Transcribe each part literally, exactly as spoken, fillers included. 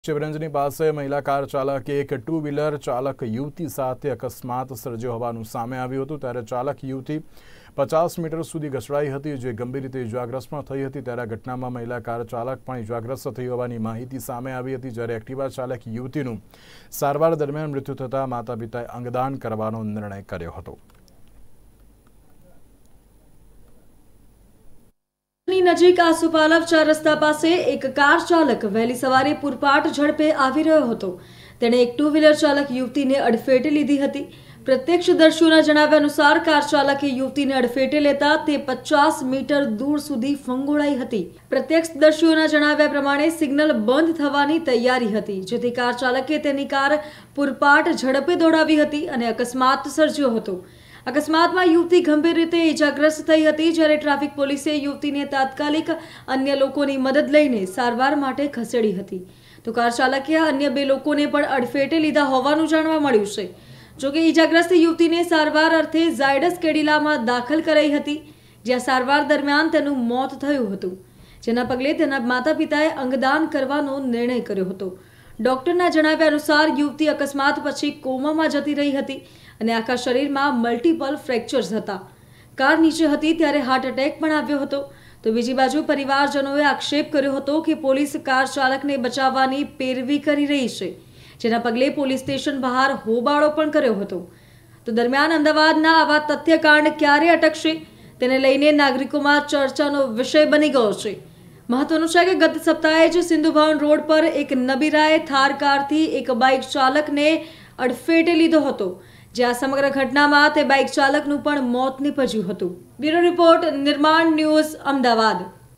शिवरंजनी પાસે મહિલા કાર ચાલકે એક ટુ વ્હીલર ચાલક યુવતી સાથે અકસ્માત સર્જ્યો હોવાનું સામે આવ્યું હતું। ત્યારે ચાલક યુવતી પચાસ મીટર સુધી ઘસડાઈ હતી, જે ગંભીર રીતે ઇજાગ્રસ્ત થઈ હતી। ત્યારે ઘટનામાં મહિલા કાર ચાલક પણ ઇજાગ્રસ્ત થઈ હોવાની માહિતી સામે આવી હતી। જ્યારે એક્ટિવા ચાલક યુવતીનું સારવાર દરમિયાન મૃત્યુ થતાં માતા-પિતાએ અંગદાન કરવાનો નિર્ણય કર્યો હતો। नजीक आसुपालव चार रस्ता पासे एक कार चालक वहेली सवारे पूरपाट झड़पे आवी रह्यो हतो। तेणे एक टू व्हीलर चालक युवती ने अडफेटे लीधी हती। प्रत्यक्षदर्शीओना जणाव्या अनुसार कार चालके युवतीने अडफेटे लेता ते पचास मीटर दूर सुधी फंगोळाई हती। प्रत्यक्षदर्शीओना जणाव्या प्रमाणे सिग्नल बंध थवानी तैयारी हती, जेथी कार चालके तेनी कार पूरपाट झड़पे दौड़ावी हती अने अकस्मात सर्ज्यो हतो। अकस्मात में युवती गंभीर रीते इजाग्रस्त थई हती। ज्यारे ट्राफिक पोलीसे युवतीने तात्कालिक अन्य लोकोनी मदद लईने सारवार माटे खसेड़ी हती, तो कार चालके अन्य बे लोकोने पण अडफेटे लीधा होवानुं जाणवा मळ्युं छे। जो के इजाग्रस्त युवतीने सारवार अर्थे ઝાયડસ કેડિલામાં दाखल कराई हती, ज्यां सारवार दरमियान तेनुं मौत थयुं हतुं, जेना पगले तेना माता-पिताए अंगदान करवानो निर्णय कर्यो हतो। डॉक्टरना जणाव्या अनुसार युवती अकस्मात पछी कोमामां जती रही हती અને આખા શરીરમાં મલ્ટીપલ ફ્રેક્ચર્સ હતા। કાર નીચે હતી ત્યારે હાર્ટ એટેક પણ આવ્યો હતો। તો બીજી બાજુ પરિવારજનોએ આક્ષેપ કર્યો હતો કે પોલીસ કાર ચાલકને બચાવવાની પેરવી કરી રહી છે, જેના પગલે પોલીસ સ્ટેશન બહાર હોબાળો પણ કર્યો હતો। તો દરમિયાન અમદાવાદના આવા તથ્યકાંડ ક્યારે અટકશે તેને લઈને નાગરિકોમાં ચર્ચાનો વિષય બની ગયો છે। મહત્વનું છે કે ગત સપ્તાહે જ સિંધુ ભવન રોડ પર એક નબીરાએ થાર કારથી એક બાઇક ચાલકને અડફેટે લીધો હતો, જ્યાં સમગ્ર ઘટનામાં તે બાઇક ચાલકનું પણ મોત નીપજ્યું હતું। Bureau report, Nirman news, Ahmedabad.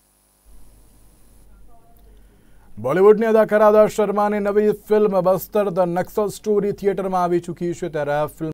બોલિવૂડની અદાકારા આદા શર્માની નવી film Bastar the Naxal story થિયેટરમાં આવી ચૂકી છે। ત્યારે આ ફિલ્મ